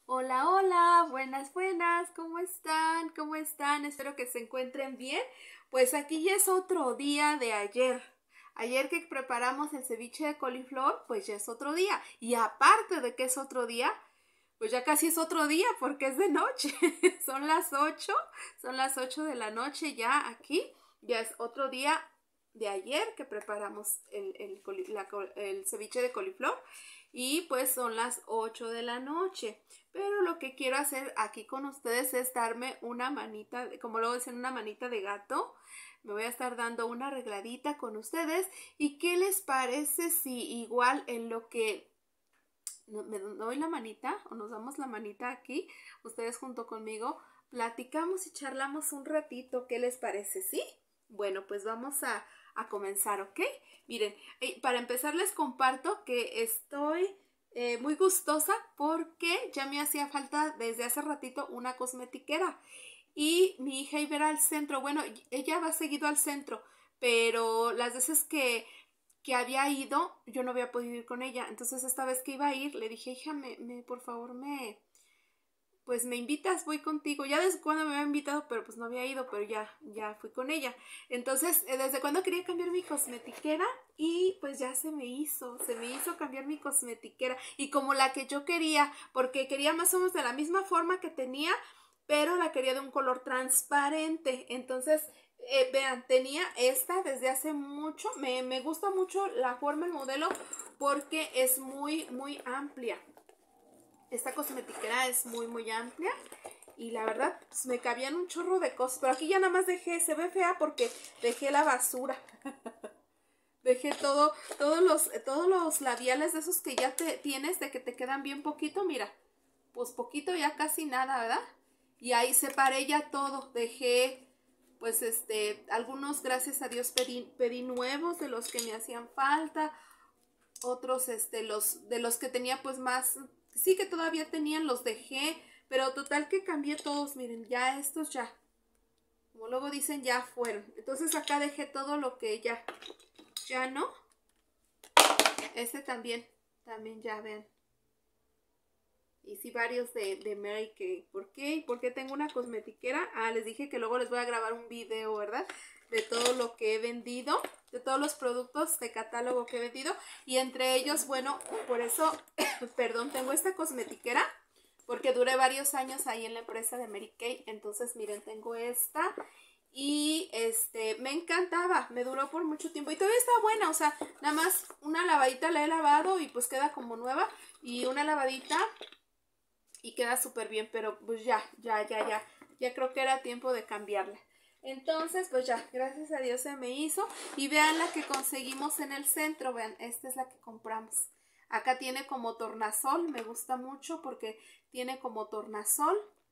Hola, hola, buenas, buenas, ¿cómo están? ¿Cómo están? Espero que se encuentren bien. Pues aquí ya es otro día de ayer. Ayer que preparamos el ceviche de coliflor, pues ya es otro día. Y aparte de que es otro día, pues ya casi es otro día porque es de noche. Son las 8 de la noche ya aquí. Ya es otro día de ayer que preparamos el ceviche de coliflor y pues son las 8 de la noche. Pero lo que quiero hacer aquí con ustedes es darme una manita, como luego dicen, una manita de gato. Me voy a estar dando una arregladita con ustedes. ¿Y qué les parece si igual en lo que me doy la manita o nos damos la manita aquí, ustedes junto conmigo, platicamos y charlamos un ratito? ¿Qué les parece? ¿Sí? Bueno, pues vamos a comenzar, ¿ok? Miren, para empezar les comparto que estoy muy gustosa porque ya me hacía falta desde hace ratito una cosmetiquera y mi hija iba a ir al centro. Bueno, ella va seguido al centro, pero las veces que había ido, yo no había podido ir con ella. Entonces esta vez que iba a ir, le dije, hija, por favor, pues me invitas, voy contigo. Ya desde cuando me había invitado, pero pues no había ido, pero ya fui con ella. Entonces, desde cuando quería cambiar mi cosmetiquera y pues ya se me hizo cambiar mi cosmetiquera y como la que yo quería, porque quería más o menos de la misma forma que tenía, pero la quería de un color transparente. Entonces, vean, tenía esta desde hace mucho. Me gusta mucho la forma, el modelo, porque es muy amplia. Esta cosmetiquera es muy amplia y la verdad pues, me cabían un chorro de cosas, pero aquí ya nada más dejé, se ve fea porque dejé la basura. Dejé todos los labiales de esos que ya tienes, de que te quedan bien poquito, mira, pues poquito, ya casi nada, ¿verdad? Y ahí separé ya todo, dejé pues algunos, gracias a Dios, pedí nuevos de los que me hacían falta, otros los de los que tenía pues más, sí que todavía tenían, los dejé, pero total que cambié todos. Miren, ya estos ya, como luego dicen, ya fueron. Entonces acá dejé todo lo que ya no. También ya vean. Y sí, varios de Mary Kay. ¿Por qué? ¿Por qué tengo una cosmetiquera? Ah, les dije que luego les voy a grabar un video, ¿verdad? De todo lo que he vendido, de todos los productos de catálogo que he vendido. Y entre ellos, bueno, por eso, perdón, tengo esta cosmetiquera, porque duré varios años ahí en la empresa de Mary Kay. Entonces, miren, tengo esta. Y me encantaba, me duró por mucho tiempo y todavía está buena, o sea, nada más una lavadita la he lavado y pues queda como nueva, y una lavadita y queda súper bien, pero pues ya creo que era tiempo de cambiarla. Entonces, pues ya, gracias a Dios se me hizo. Y vean la que conseguimos en el centro, vean, esta es la que compramos. Acá tiene como tornasol, me gusta mucho porque tiene como tornasol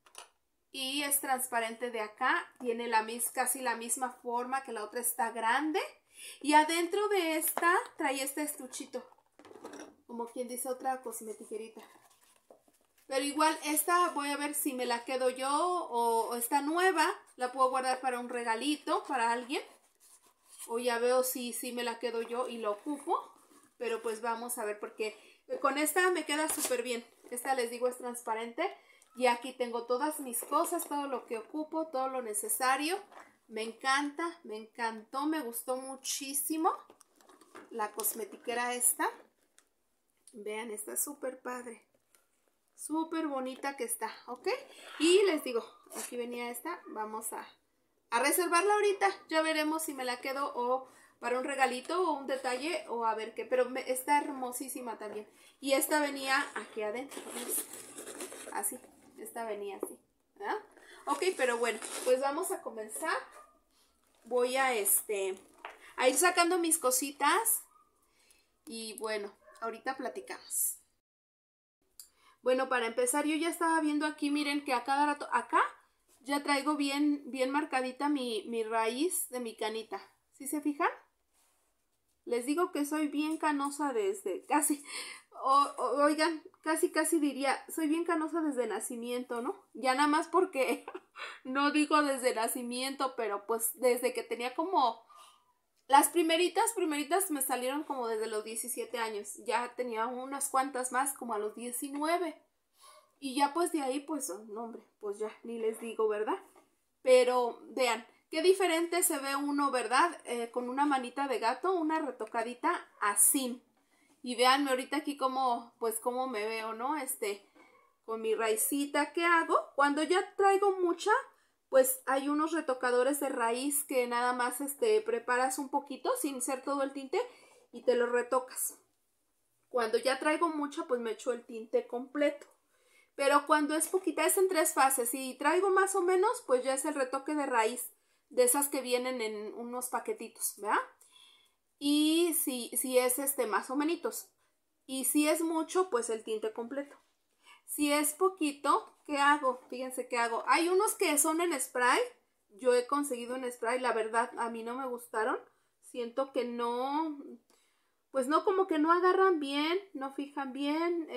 y es transparente de acá, tiene casi la misma forma que la otra, está grande. Y adentro de esta trae este estuchito, como quien dice, otra cosmetiquerita. Pero igual esta voy a ver si me la quedo yo o esta nueva la puedo guardar para un regalito para alguien. O ya veo si me la quedo yo y la ocupo. Pero pues vamos a ver, porque con esta me queda súper bien. Esta, les digo, es transparente. Y aquí tengo todas mis cosas, todo lo que ocupo, todo lo necesario. Me encanta, me encantó, me gustó muchísimo la cosmetiquera esta. Vean, está súper padre. Súper bonita que está, ¿ok? Y les digo, aquí venía esta, vamos a reservarla ahorita. Ya veremos si me la quedo o para un regalito o un detalle o a ver qué. Pero está hermosísima también. Y esta venía aquí adentro, ¿ves? Así, esta venía así, ¿verdad? Ok, pero bueno, pues vamos a comenzar. Voy a ir sacando mis cositas y bueno, ahorita platicamos. Bueno, para empezar, yo ya estaba viendo aquí, miren que a cada rato, acá ya traigo bien marcadita mi raíz de mi canita. ¿Sí se fijan? Les digo que soy bien canosa desde casi, oigan, casi diría, soy bien canosa desde nacimiento, ¿no? Ya nada más porque no digo desde nacimiento, pero pues desde que tenía como, las primeritas me salieron como desde los 17 años. Ya tenía unas cuantas más como a los 19. Y ya pues de ahí, pues, no hombre, pues ya ni les digo, ¿verdad? Pero vean, qué diferente se ve uno, ¿verdad? Con una manita de gato, una retocadita así. Y véanme ahorita aquí cómo, pues cómo me veo, ¿no? Con mi raicita, ¿qué hago? Cuando ya traigo mucha, pues hay unos retocadores de raíz que nada más, preparas un poquito sin ser todo el tinte y te lo retocas. Cuando ya traigo mucha, pues me echo el tinte completo. Pero cuando es poquita, es en 3 fases. Si traigo más o menos, pues ya es el retoque de raíz, de esas que vienen en unos paquetitos, ¿verdad? Y si es más o menos. Y si es mucho, pues el tinte completo. Si es poquito, ¿qué hago? Fíjense qué hago. Hay unos que son en spray. Yo he conseguido en spray. La verdad, a mí no me gustaron. Siento que no, pues no, como que no agarran bien, no fijan bien.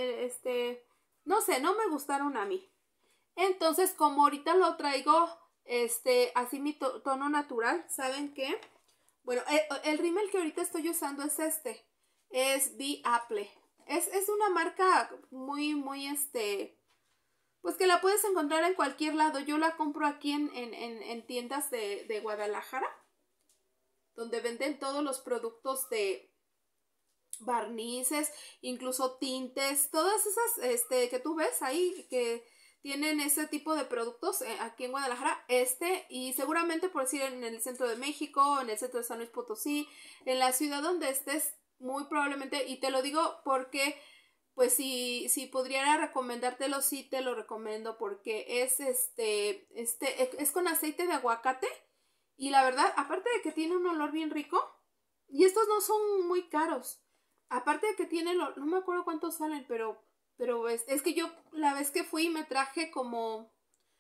No sé, no me gustaron a mí. Entonces, como ahorita lo traigo, así mi tono natural, ¿saben qué? Bueno, el rímel que ahorita estoy usando es es Be Apple. Es una marca muy, pues que la puedes encontrar en cualquier lado. Yo la compro aquí en tiendas de Guadalajara, donde venden todos los productos de barnices, incluso tintes, todas esas que tú ves ahí que tienen ese tipo de productos aquí en Guadalajara, y seguramente por decir en el centro de México, en el centro de San Luis Potosí, en la ciudad donde estés, muy probablemente, y te lo digo porque pues si pudiera recomendártelo, sí te lo recomiendo porque es con aceite de aguacate y la verdad, aparte de que tiene un olor bien rico, y estos no son muy caros. Aparte de que tiene, no me acuerdo cuántos salen, pero es que yo la vez que fui me traje como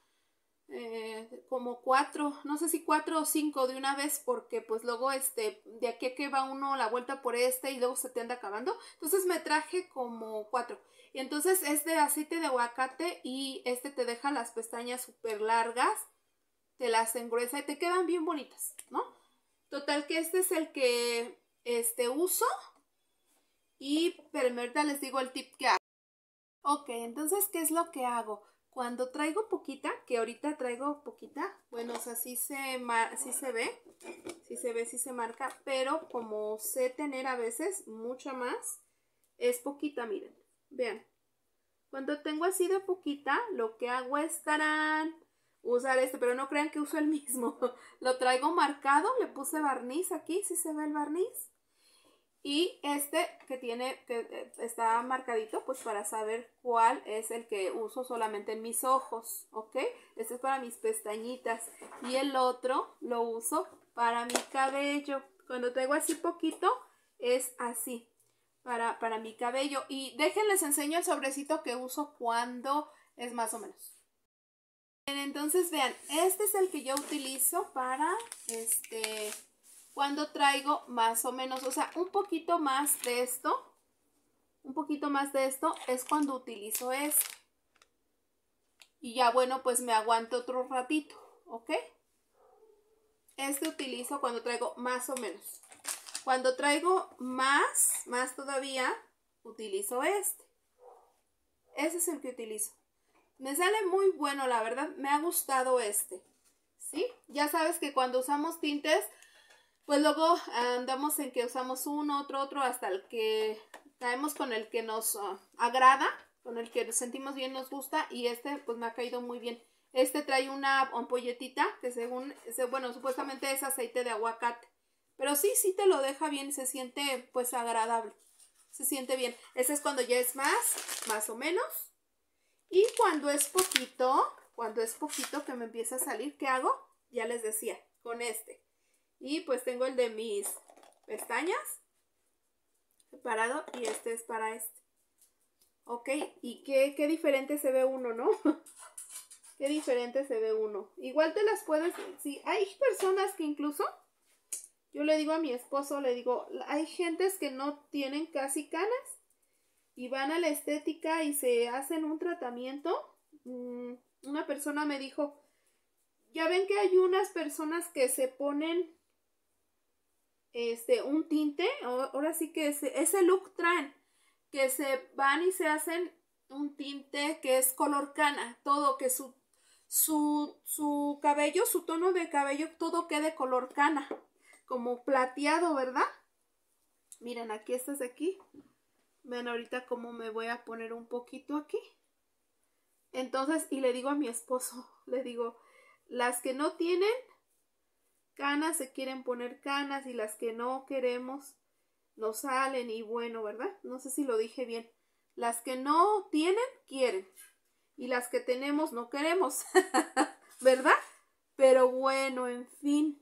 4, no sé si 4 o 5 de una vez, porque pues luego de aquí a que va uno la vuelta por y luego se te anda acabando. Entonces me traje como 4. Y entonces es de aceite de aguacate y te deja las pestañas súper largas, te las engruesa y te quedan bien bonitas, ¿no? Total que este es el que uso. Y pero ahorita les digo el tip que hago. Ok, entonces, ¿qué es lo que hago? Cuando traigo poquita, que ahorita traigo poquita, bueno, o sea, sí se ve, sí se marca, pero como sé tener a veces mucha más, es poquita, miren, vean. Cuando tengo así de poquita, lo que hago es usar pero no crean que uso el mismo. Lo traigo marcado, le puse barniz aquí, si se ve el barniz. Y que está marcadito, pues para saber cuál es el que uso solamente en mis ojos, ¿ok? Este es para mis pestañitas. Y el otro lo uso para mi cabello. Cuando traigo así poquito, es así, para mi cabello. Y déjenles enseño el sobrecito que uso cuando es más o menos. Entonces vean, este es el que yo utilizo para cuando traigo más o menos, o sea, un poquito más de esto es cuando utilizo y ya bueno, pues me aguanto otro ratito, ¿ok? Utilizo cuando traigo más o menos. Cuando traigo más todavía, utilizo ese es el que utilizo. Me sale muy bueno, la verdad, me ha gustado ¿sí? Ya sabes que cuando usamos tintes, pues luego andamos en que usamos uno, otro, hasta el que caemos con el que nos agrada, con el que sentimos bien, nos gusta, y pues me ha caído muy bien. Trae una ampolletita que bueno, supuestamente es aceite de aguacate, pero sí te lo deja bien, se siente pues agradable, se siente bien. Ese es cuando ya es más o menos. Y cuando es poquito que me empieza a salir, ¿qué hago? Ya les decía, con y pues tengo el de mis pestañas separado y es para ok, y qué diferente se ve uno, ¿no? Qué diferente se ve uno. Igual te las puedes, sí, hay personas que incluso, yo le digo a mi esposo, le digo, hay gentes que no tienen casi canas y van a la estética y se hacen un tratamiento. Una persona me dijo, ya ven que hay unas personas que se ponen un tinte, ahora sí que ese look traen, que se van y se hacen un tinte que es color cana, todo, que su cabello, su tono de cabello, todo quede color cana, como plateado, ¿verdad? Miren, aquí estas de aquí. Vean ahorita cómo me voy a poner un poquito aquí. Entonces, y le digo a mi esposo, le digo, las que no tienen canas se quieren poner canas y las que no queremos no salen y bueno, ¿verdad? No sé si lo dije bien. Las que no tienen, quieren. Y las que tenemos, no queremos. ¿Verdad? Pero bueno, en fin,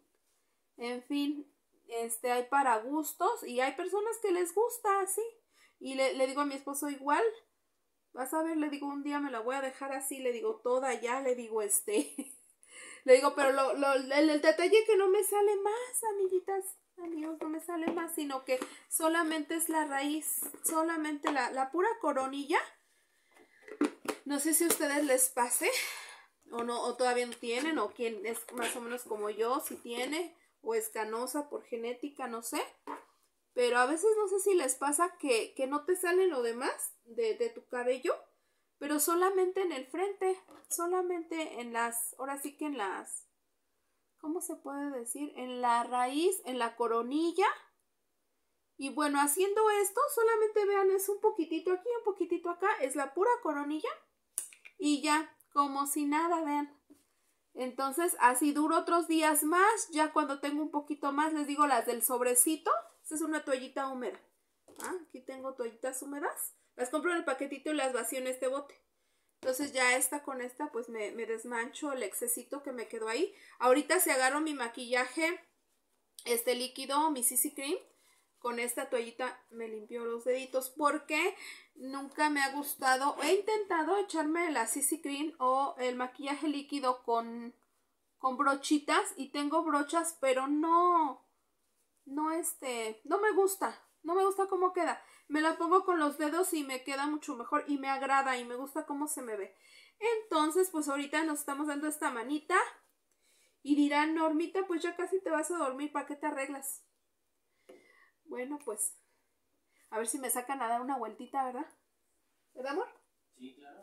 hay para gustos y hay personas que les gusta así. Y le digo a mi esposo igual, vas a ver, le digo, un día me la voy a dejar así, le digo, toda ya, le digo, le digo, pero el detalle que no me sale más, amiguitas, amigos, no me sale más, sino que solamente es la raíz, solamente la pura coronilla. No sé si a ustedes les pase, o no, o todavía no tienen, o quien es más o menos como yo, si tiene, o es canosa por genética, no sé. Pero a veces no sé si les pasa que no te sale lo demás de tu cabello, pero solamente en el frente, solamente en las, ahora sí que en las, ¿cómo se puede decir? En la raíz, en la coronilla. Y bueno, haciendo esto, solamente vean, es un poquitito aquí, un poquitito acá, es la pura coronilla. Y ya, como si nada, vean. Entonces, así duro otros días más. Ya cuando tengo un poquito más, les digo las del sobrecito. Esta es una toallita húmeda. Aquí tengo toallitas húmedas. Las compro en el paquetito y las vacío en este bote. Entonces ya esta con esta, pues me desmancho el excesito que me quedó ahí. Ahorita si agarro mi maquillaje, líquido, mi CC Cream, con esta toallita me limpio los deditos porque nunca me ha gustado. He intentado echarme la CC Cream o el maquillaje líquido con brochitas y tengo brochas, pero no me gusta. No me gusta cómo queda. Me la pongo con los dedos y me queda mucho mejor y me agrada y me gusta cómo se me ve. Entonces, pues ahorita nos estamos dando esta manita. Y dirán, Normita, pues ya casi te vas a dormir, ¿para qué te arreglas? Bueno, pues, a ver si me sacan a dar una vueltita, ¿verdad? ¿Verdad, amor? Sí, claro.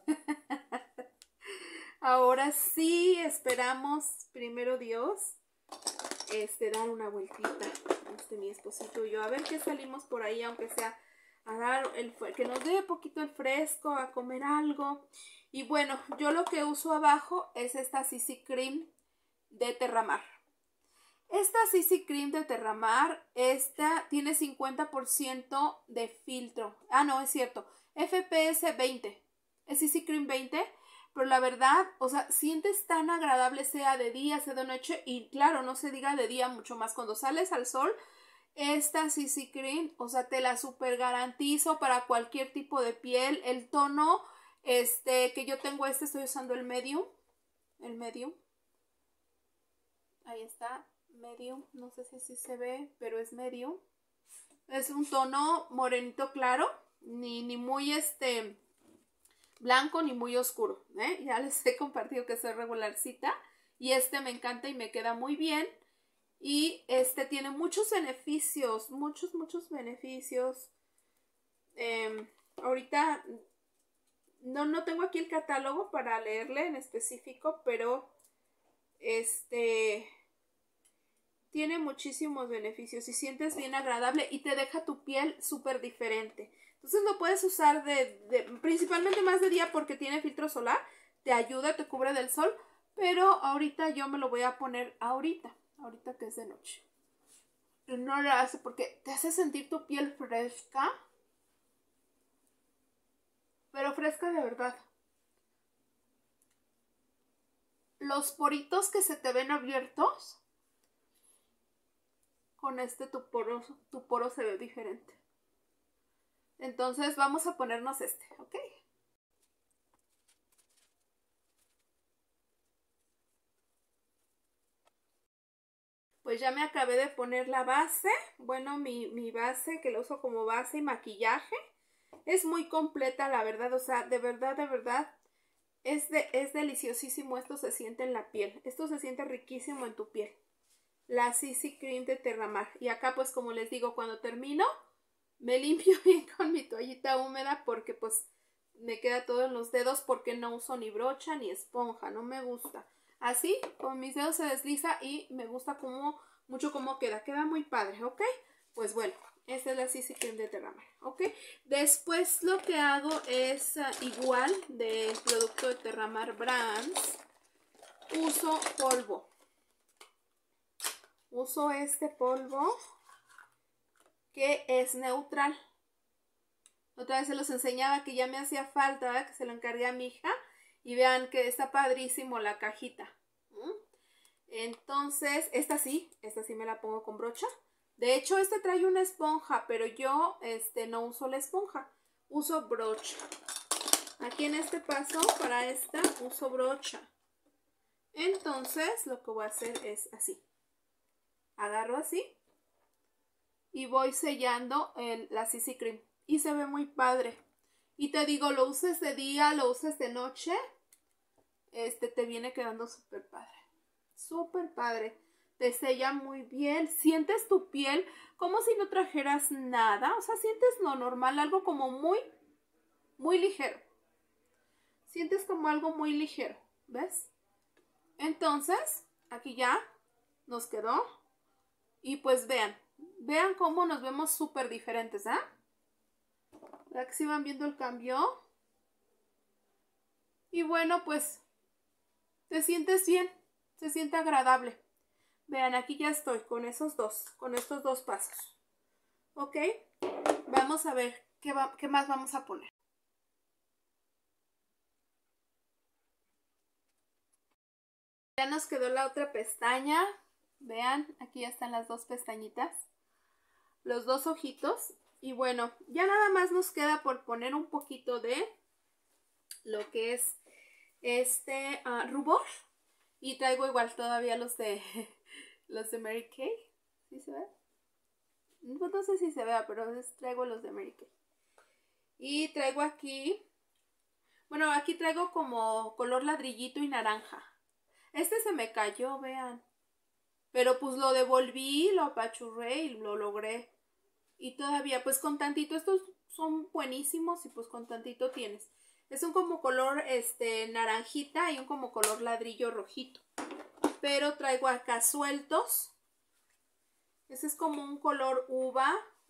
Ahora sí, esperamos, primero Dios, dar una vueltita, mi esposito y yo, a ver qué salimos por ahí, aunque sea a dar que nos dé poquito el fresco, a comer algo. Y bueno, yo lo que uso abajo es esta CC Cream de Terramar. Esta CC Cream de Terramar, esta tiene 50% de filtro. No, es cierto, FPS 20. Es CC Cream 20, pero la verdad, o sea, sientes tan agradable, sea de día, sea de noche, y claro, no se diga de día mucho más. Cuando sales al sol, esta CC Cream, o sea, te la super garantizo para cualquier tipo de piel. El tono, que yo tengo estoy usando el medium. Ahí está, medium, no sé si se ve, pero es medium. Es un tono morenito claro, ni muy blanco ni muy oscuro, ya les he compartido que soy regularcita y me encanta y me queda muy bien. Y tiene muchos beneficios, muchos beneficios. Ahorita no tengo aquí el catálogo para leerle en específico, pero tiene muchísimos beneficios y sientes bien agradable y te deja tu piel súper diferente. Entonces lo puedes usar principalmente más de día porque tiene filtro solar, te ayuda, te cubre del sol, pero ahorita yo me lo voy a poner ahorita que es de noche. No lo hace porque te hace sentir tu piel fresca, pero fresca de verdad. Los poritos que se te ven abiertos, con tu poro se ve diferente. Entonces vamos a ponernos ¿ok? Pues ya me acabé de poner la base. Bueno, mi base, que lo uso como base y maquillaje. Es muy completa, la verdad. O sea, de verdad, es deliciosísimo. Esto se siente en la piel. Esto se siente riquísimo en tu piel. La CC Cream de Terramar. Y acá, pues, como les digo, cuando termino, me limpio bien con mi toallita húmeda porque, pues, me queda todo en los dedos porque no uso ni brocha ni esponja, no me gusta. Así, con mis dedos se desliza y me gusta mucho cómo queda muy padre, ¿ok? Pues bueno, esta es la CC Cream de Terramar, ¿ok? Después lo que hago es igual del producto de Terramar Brands, uso polvo. Uso este polvo que es neutral. Otra vez se los enseñaba que ya me hacía falta, ¿verdad? Que se lo encargué a mi hija. Y vean que está padrísimo la cajita. Entonces, esta sí me la pongo con brocha. De hecho, este trae una esponja, pero yo no uso la esponja. Uso brocha. Aquí en este paso, para esta, uso brocha. Entonces, lo que voy a hacer es así. Agarro así. Y voy sellando la CC Cream. Y se ve muy padre. Y te digo, lo uses de día, lo uses de noche. Te viene quedando súper padre. Súper padre. Te sella muy bien. Sientes tu piel como si no trajeras nada. O sea, sientes lo normal, algo como muy, muy ligero. Sientes como algo muy ligero. ¿Ves? Entonces, aquí ya nos quedó. Y pues vean. Vean cómo nos vemos súper diferentes, ¿ah? ¿Verdad que sí van viendo el cambio? Y bueno, pues te sientes bien, se siente agradable. Vean, aquí ya estoy con estos dos pasos. ¿Ok? Vamos a ver qué más vamos a poner. Ya nos quedó la otra pestaña. Vean, aquí ya están las dos pestañitas. Los dos ojitos. Y bueno, ya nada más nos queda por poner un poquito de lo que es rubor. Y traigo igual todavía los de Mary Kay. ¿Sí se ve? Pues no sé si se vea, pero traigo los de Mary Kay. Y traigo aquí, bueno, aquí traigo como color ladrillito y naranja. Este se me cayó, vean. Pero pues lo devolví, lo apachurré y lo logré. Y todavía, pues con tantito, estos son buenísimos y pues con tantito tienes. Es un como color naranjita y un como color ladrillo rojito. Pero traigo acá sueltos. Ese es como un color uva,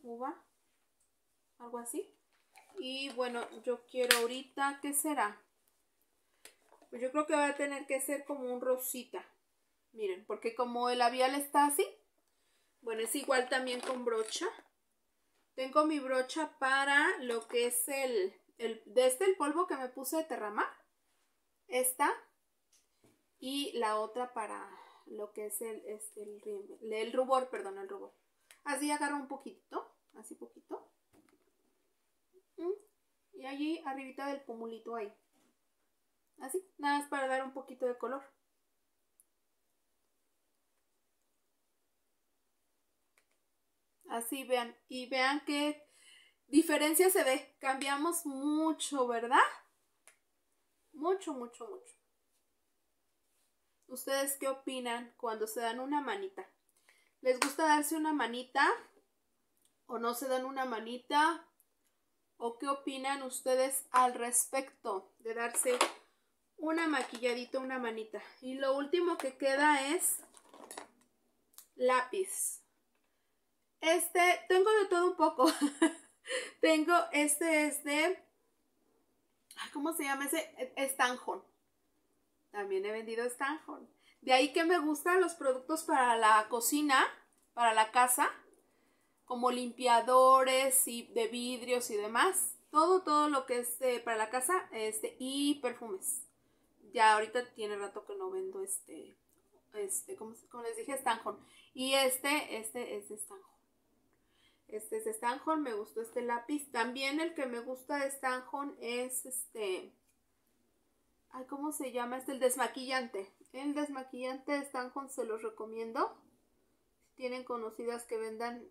algo así. Y bueno, yo quiero ahorita, ¿qué será? Pues yo creo que va a tener que ser como un rosita. Miren, porque como el labial está así, bueno, es igual también con brocha. Tengo mi brocha para lo que es el polvo que me puse de Terramar. Esta. Y la otra para lo que es el rubor, perdón, el rubor. Así agarro un poquito, así poquito. Y allí arribita del pomulito ahí. Así, nada más para dar un poquito de color. Así vean, y vean qué diferencia se ve. Cambiamos mucho, ¿verdad? Mucho, mucho, mucho. ¿Ustedes qué opinan cuando se dan una manita? ¿Les gusta darse una manita? ¿O no se dan una manita? ¿O qué opinan ustedes al respecto de darse una maquilladita, una manita? Y lo último que queda es lápiz. Tengo de todo un poco. Tengo, es de, ¿cómo se llama ese? Stanjon. También he vendido Stanjon. De ahí que me gustan los productos para la cocina, para la casa, como limpiadores y de vidrios y demás. Todo lo que es para la casa, y perfumes. Ya ahorita tiene rato que no vendo como les dije, Stanjon. Y este es de Stanjon. Este es de Stanjon, me gustó este lápiz. También el que me gusta de Stanjon es ¿cómo se llama? El desmaquillante. El desmaquillante de Stanjon se los recomiendo. Si tienen conocidas que vendan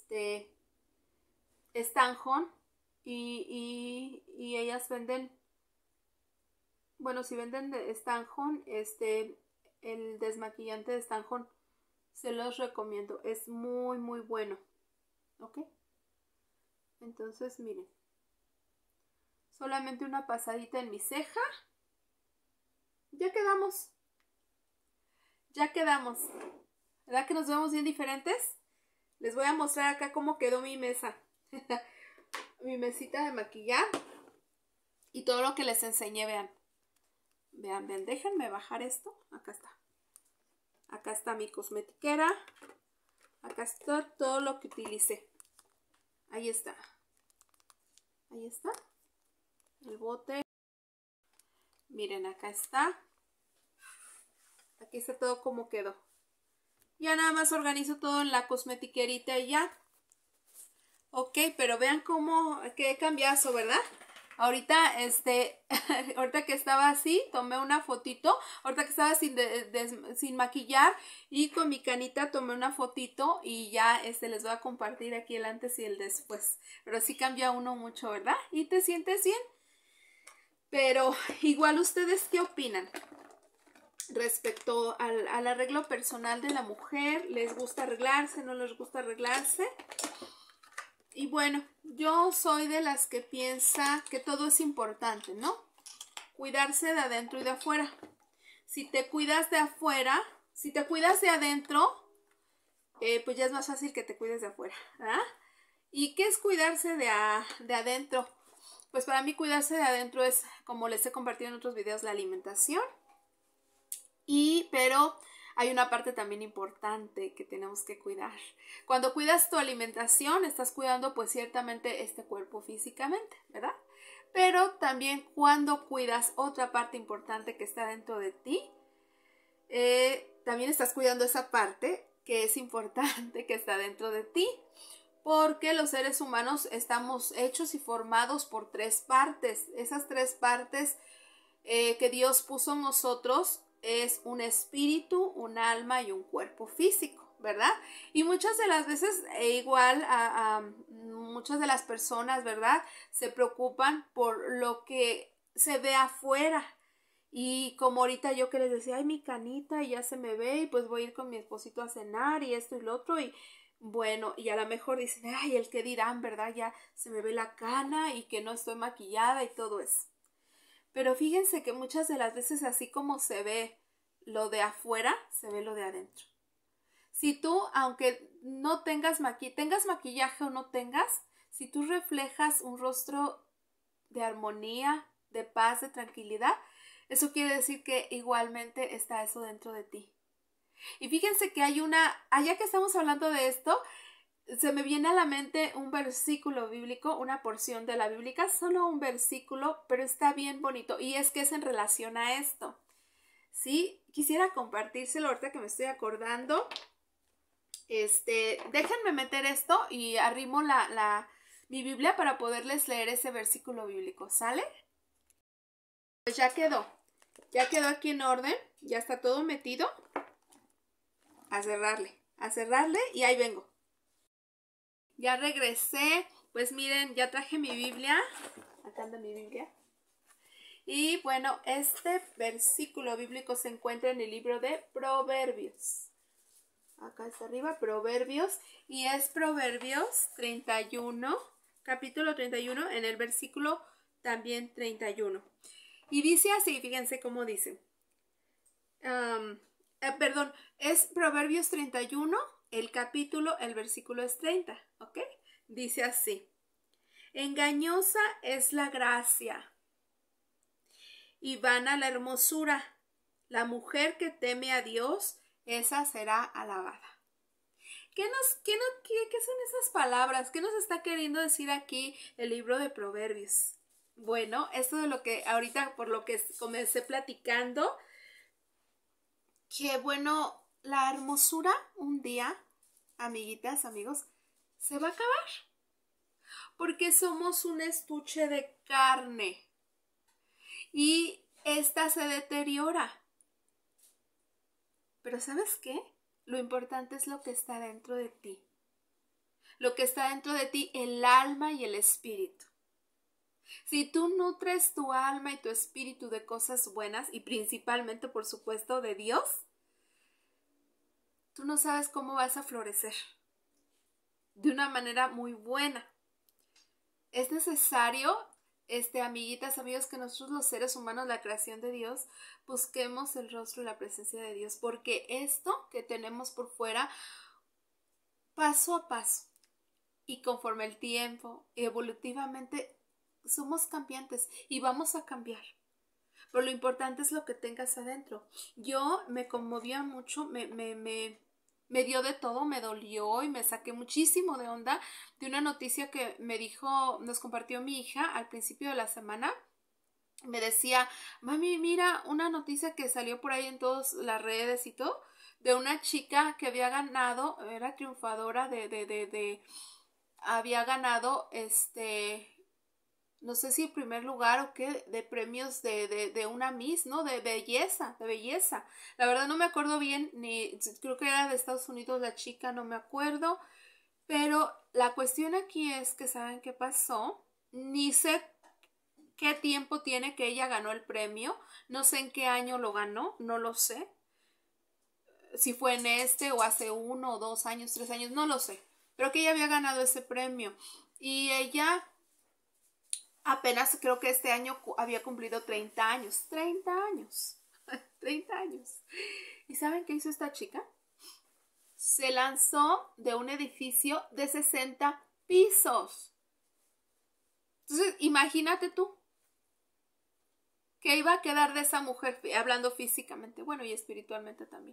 Stanjon y ellas venden, bueno, si venden de Stanjon, el desmaquillante de Stanjon se los recomiendo. Es muy, muy bueno. ¿Ok? Entonces, miren. Solamente una pasadita en mi ceja. Ya quedamos. Ya quedamos. ¿Verdad que nos vemos bien diferentes? Les voy a mostrar acá cómo quedó mi mesa. Mi mesita de maquillar. Y todo lo que les enseñé, vean. Vean, vean, déjenme bajar esto. Acá está. Acá está mi cosmetiquera. Acá está todo lo que utilicé. Ahí está. Ahí está. El bote. Miren, acá está. Aquí está todo como quedó. Ya nada más organizo todo en la cosmetiquerita y ya. Ok, pero vean cómo qué cambiazo, ¿verdad? Ahorita, ahorita que estaba así, tomé una fotito. Ahorita que estaba sin maquillar y con mi canita tomé una fotito y ya les voy a compartir aquí el antes y el después. Pero sí cambia uno mucho, ¿verdad? ¿Y te sientes bien? Pero igual, ¿ustedes qué opinan respecto al arreglo personal de la mujer? ¿Les gusta arreglarse? ¿No les gusta arreglarse? Y bueno, yo soy de las que piensa que todo es importante, ¿no? Cuidarse de adentro y de afuera. Si te cuidas de afuera, si te cuidas de adentro, pues ya es más fácil que te cuides de afuera, ¿verdad? ¿Y qué es cuidarse de adentro? Pues para mí cuidarse de adentro es, como les he compartido en otros videos, la alimentación. Pero hay una parte también importante que tenemos que cuidar. Cuando cuidas tu alimentación, estás cuidando pues ciertamente este cuerpo físicamente, ¿verdad? Pero también cuando cuidas otra parte importante que está dentro de ti, también estás cuidando esa parte que es importante que está dentro de ti. Porque los seres humanos estamos hechos y formados por 3 partes. Esas 3 partes que Dios puso en nosotros es un espíritu, un alma y un cuerpo físico, ¿verdad? Y muchas de las veces, igual a muchas de las personas, ¿verdad? Se preocupan por lo que se ve afuera. Y como ahorita yo que les decía, ay, mi canita, y ya se me ve, y pues voy a ir con mi esposito a cenar, y esto y lo otro, y bueno, y a lo mejor dicen, ay, el que dirán, ¿verdad? Ya se me ve la cana, y que no estoy maquillada, y todo eso. Pero fíjense que muchas de las veces, así como se ve lo de afuera, se ve lo de adentro. Si tú, aunque no tengas maquillaje o no tengas, si tú reflejas un rostro de armonía, de paz, de tranquilidad, eso quiere decir que igualmente está eso dentro de ti. Y fíjense que allá que estamos hablando de esto, se me viene a la mente un versículo bíblico, una porción de la Biblia, solo un versículo, pero está bien bonito, y es que es en relación a esto. ¿Sí? Quisiera compartírselo ahorita que me estoy acordando. Déjenme meter esto y arrimo mi Biblia para poderles leer ese versículo bíblico, ¿sale? Pues ya quedó aquí en orden, ya está todo metido. A cerrarle y ahí vengo. Ya regresé, pues miren, ya traje mi Biblia, acá anda mi Biblia. Y bueno, este versículo bíblico se encuentra en el libro de Proverbios. Acá está arriba, Proverbios, y es Proverbios 31, capítulo 31, en el versículo también 31. Y dice así, fíjense cómo dice. Perdón, es Proverbios 31, el capítulo, el versículo es 30, ¿ok? Dice así: engañosa es la gracia y vana la hermosura. La mujer que teme a Dios, esa será alabada. ¿Qué son esas palabras? ¿Qué nos está queriendo decir aquí el libro de Proverbios? Bueno, esto de lo que ahorita, por lo que comencé platicando, que bueno, la hermosura un día, amiguitas, amigos, se va a acabar. Porque somos un estuche de carne y esta se deteriora. Pero ¿sabes qué? Lo importante es lo que está dentro de ti. Lo que está dentro de ti, el alma y el espíritu. Si tú nutres tu alma y tu espíritu de cosas buenas y principalmente, por supuesto, de Dios, tú no sabes cómo vas a florecer de una manera muy buena. Es necesario amiguitas, amigos, que nosotros los seres humanos, la creación de Dios, busquemos el rostro y la presencia de Dios, porque esto que tenemos por fuera, paso a paso y conforme el tiempo, evolutivamente, somos cambiantes y vamos a cambiar. Pero lo importante es lo que tengas adentro. Yo me conmovía mucho, me dio de todo, me dolió y me saqué muchísimo de onda de una noticia que me dijo, nos compartió mi hija al principio de la semana. Me decía, mami, mira una noticia que salió por ahí en todas las redes y todo, de una chica que había ganado, era triunfadora había ganado no sé si en primer lugar o qué, de premios de una Miss, ¿no? De belleza, de belleza. La verdad no me acuerdo bien, ni creo que era de Estados Unidos la chica, no me acuerdo. Pero la cuestión aquí es que ¿saben qué pasó? Ni sé qué tiempo tiene que ella ganó el premio, no sé en qué año lo ganó, no lo sé. Si fue en o hace 1 o 2 años, 3 años, no lo sé. Pero que ella había ganado ese premio. Y ella apenas creo que este año había cumplido 30 años. 30 años. 30 años. ¿Y saben qué hizo esta chica? Se lanzó de un edificio de 60 pisos. Entonces, imagínate tú. ¿Qué iba a quedar de esa mujer hablando físicamente? Bueno, y espiritualmente también.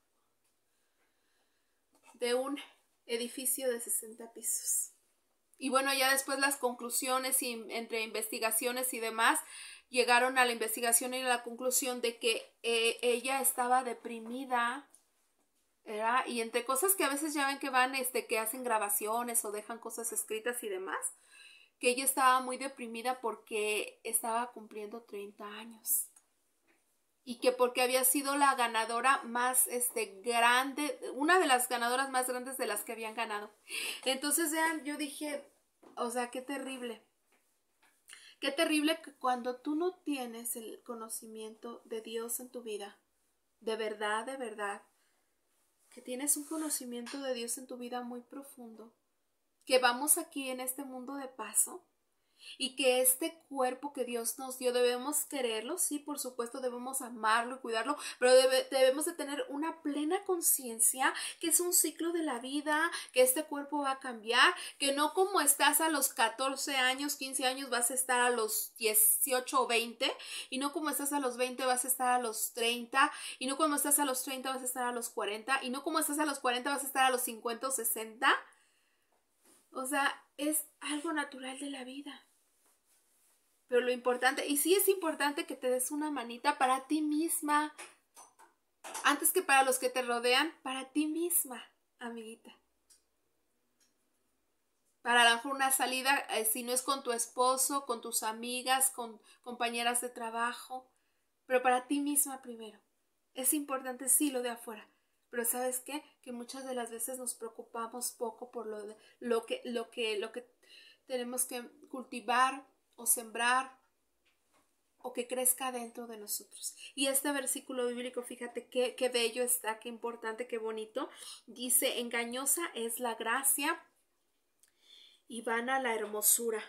De un edificio de 60 pisos. Y bueno, ya después las conclusiones y entre investigaciones y demás llegaron a la investigación y a la conclusión de que ella estaba deprimida, ¿verdad? Y entre cosas que a veces ya ven que van, que hacen grabaciones o dejan cosas escritas y demás, que ella estaba muy deprimida porque estaba cumpliendo 30 años. Y que porque había sido la ganadora más grande, una de las ganadoras más grandes de las que habían ganado. Entonces, vean, yo dije, o sea, qué terrible. Qué terrible que cuando tú no tienes el conocimiento de Dios en tu vida, de verdad, que tienes un conocimiento de Dios en tu vida muy profundo, que vamos aquí en este mundo de paso, y que este cuerpo que Dios nos dio debemos quererlo, sí, por supuesto debemos amarlo y cuidarlo, pero debemos de tener una plena conciencia que es un ciclo de la vida, que este cuerpo va a cambiar, que no como estás a los 14 años, 15 años vas a estar a los 18 o 20, y no como estás a los 20 vas a estar a los 30, y no como estás a los 30 vas a estar a los 40, y no como estás a los 40 vas a estar a los 50 o 60. O sea, es algo natural de la vida. Pero lo importante, y sí es importante que te des una manita para ti misma, antes que para los que te rodean, para ti misma, amiguita. Para a lo mejor una salida, si no es con tu esposo, con tus amigas, con compañeras de trabajo, pero para ti misma primero. Es importante, sí, lo de afuera, pero ¿sabes qué? Que muchas de las veces nos preocupamos poco por lo que tenemos que cultivar o sembrar o que crezca dentro de nosotros. Y este versículo bíblico, fíjate qué bello está, qué importante, qué bonito. Dice, engañosa es la gracia y vana la hermosura.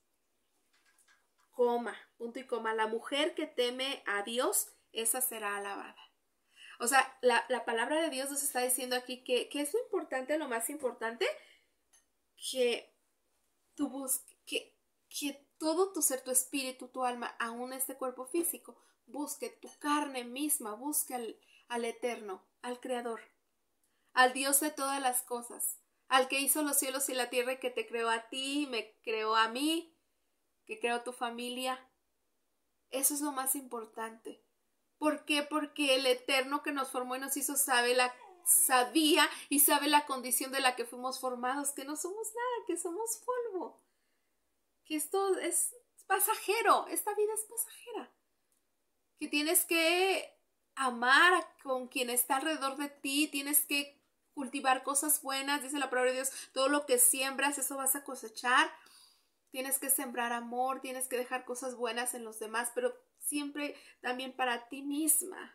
Coma, punto y coma. La mujer que teme a Dios, esa será alabada. O sea, la palabra de Dios nos está diciendo aquí que es lo importante, lo más importante, que tú busques, que todo tu ser, tu espíritu, tu alma, aún este cuerpo físico, busque tu carne misma, busque al Eterno, al Creador, al Dios de todas las cosas, al que hizo los cielos y la tierra y que te creó a ti, me creó a mí, que creó tu familia. Eso es lo más importante. ¿Por qué? Porque el Eterno que nos formó y nos hizo sabía y sabe la condición de la que fuimos formados, que no somos nada, que somos polvo, que esto es pasajero, esta vida es pasajera, que tienes que amar con quien está alrededor de ti, tienes que cultivar cosas buenas, dice la palabra de Dios, todo lo que siembras, eso vas a cosechar, tienes que sembrar amor, tienes que dejar cosas buenas en los demás, pero siempre también para ti misma,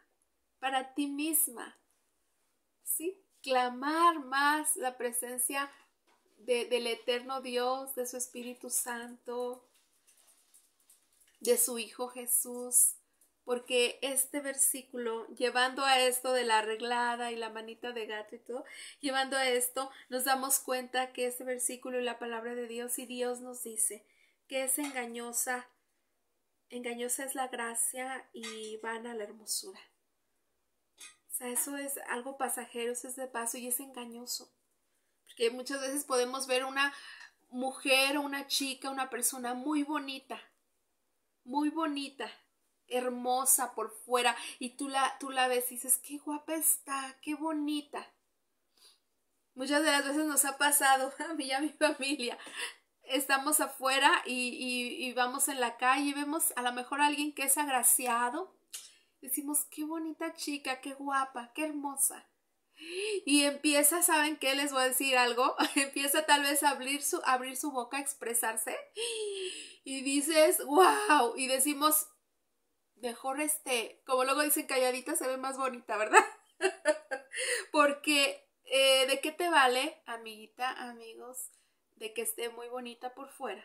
¿sí? Clamar más la presencia del eterno Dios, de su Espíritu Santo. de su Hijo Jesús. Porque este versículo, llevando a esto de la arreglada y la manita de gato y todo, llevando a esto, nos damos cuenta que este versículo y la palabra de Dios, y Dios nos dice que es engañosa es la gracia y vana la hermosura. O sea, eso es algo pasajero, eso es de paso y es engañoso. Porque muchas veces podemos ver una mujer o una chica, una persona muy bonita, hermosa por fuera, y tú la ves y dices, qué guapa está, qué bonita. Muchas de las veces nos ha pasado a mí y a mi familia. Estamos afuera y vamos en la calle y vemos a lo mejor a alguien que es agraciado. Decimos, qué bonita chica, qué guapa, qué hermosa. Y empieza, ¿saben qué? Les voy a decir algo. Empieza tal vez a abrir su boca, a expresarse. Y dices, wow. Y decimos, mejor como luego dicen, calladita se ve más bonita, ¿verdad? Porque, ¿de qué te vale, amiguita, amigos, de que esté muy bonita por fuera?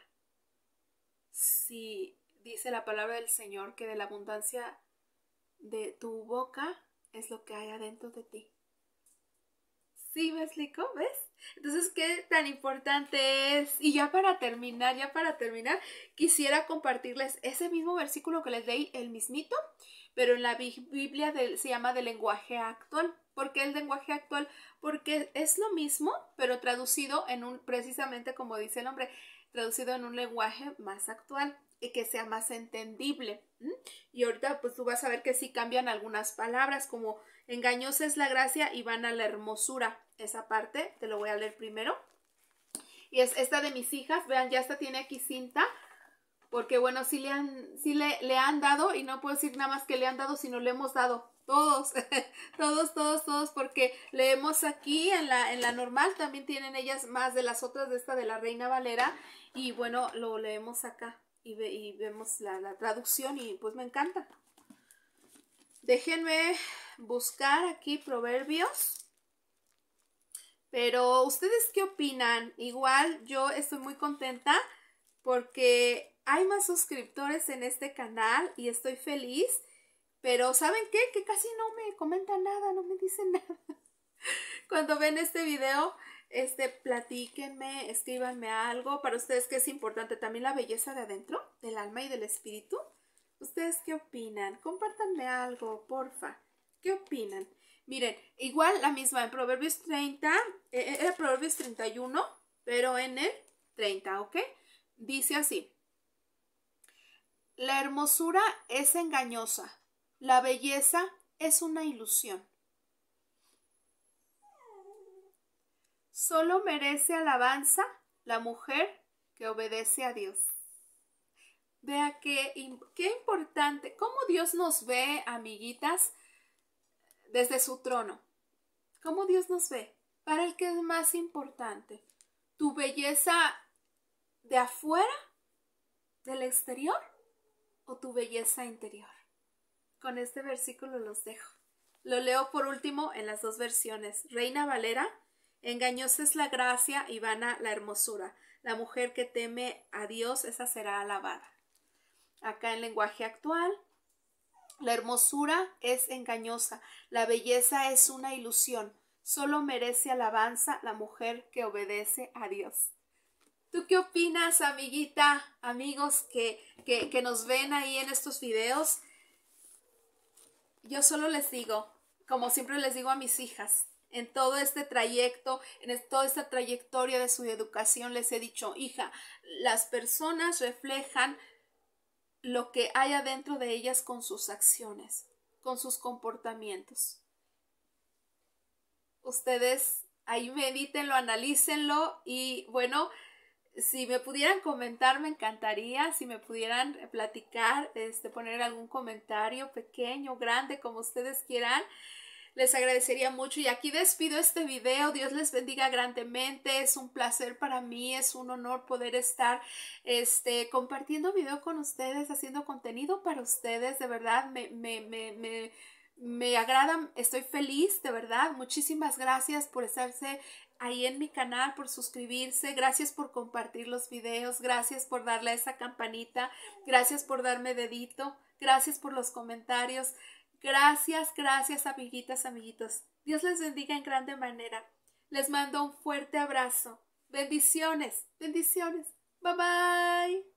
Si dice la palabra del Señor que de la abundancia de tu boca es lo que hay adentro de ti. ¿Sí me explico? ¿Ves? Entonces, ¿qué tan importante es? Y ya para terminar, quisiera compartirles ese mismo versículo que les leí, el mismito, pero en la Biblia se llama de lenguaje actual. ¿Por qué el lenguaje actual? Porque es lo mismo, pero traducido precisamente como dice el nombre, traducido en un lenguaje más actual y que sea más entendible. Y ahorita pues tú vas a ver que sí cambian algunas palabras, como engañosa es la gracia y vana la hermosura. Esa parte te lo voy a leer primero. Y es esta de mis hijas, vean, ya esta tiene aquí cinta, porque bueno, sí le han dado, y no puedo decir nada más que le han dado, sino le hemos dado. Todos, todos, porque leemos aquí en la normal, también tienen ellas más de las otras, de esta de la Reina Valera, y bueno, lo leemos acá y vemos la traducción y pues me encanta. Déjenme buscar aquí Proverbios. Pero, ¿ustedes qué opinan? Igual yo estoy muy contenta porque hay más suscriptores en este canal y estoy feliz. Pero, ¿saben qué? Que casi no me comentan nada, no me dicen nada. Cuando ven este video, platíquenme, escríbanme algo. Para ustedes, ¿qué es importante? También la belleza de adentro, del alma y del espíritu. ¿Ustedes qué opinan? Compártanme algo, porfa. ¿Qué opinan? Miren, igual la misma en Proverbios 30, era Proverbios 31, pero en el 30, ¿ok? Dice así: la hermosura es engañosa, la belleza es una ilusión. Solo merece alabanza la mujer que obedece a Dios. Vea qué importante, cómo Dios nos ve, amiguitas, desde su trono. ¿Cómo Dios nos ve? Para el que es más importante, ¿tu belleza de afuera, del exterior, o tu belleza interior? Con este versículo los dejo. Lo leo por último en las dos versiones. Reina Valera: engañosa es la gracia y vana la hermosura. La mujer que teme a Dios, esa será alabada. Acá en lenguaje actual: la hermosura es engañosa, la belleza es una ilusión. Solo merece alabanza la mujer que obedece a Dios. ¿Tú qué opinas, amiguita, amigos que nos ven ahí en estos videos? Yo solo les digo, como siempre les digo a mis hijas, en todo este trayecto, toda esta trayectoria de su educación, les he dicho, hija, las personas reflejan lo que hay adentro de ellas con sus acciones, con sus comportamientos. Ustedes ahí medítenlo, analícenlo y bueno, si me pudieran comentar me encantaría, si me pudieran platicar, poner algún comentario pequeño, grande, como ustedes quieran. Les agradecería mucho y aquí despido este video. Dios les bendiga grandemente. Es un placer para mí, es un honor poder estar compartiendo video con ustedes, haciendo contenido para ustedes. De verdad, me agrada, estoy feliz, de verdad. Muchísimas gracias por estarse ahí en mi canal, por suscribirse, gracias por compartir los videos, gracias por darle a esa campanita, gracias por darme dedito, gracias por los comentarios, gracias, gracias amiguitas, amiguitos. Dios les bendiga en grande manera. Les mando un fuerte abrazo. Bendiciones, bendiciones. Bye bye.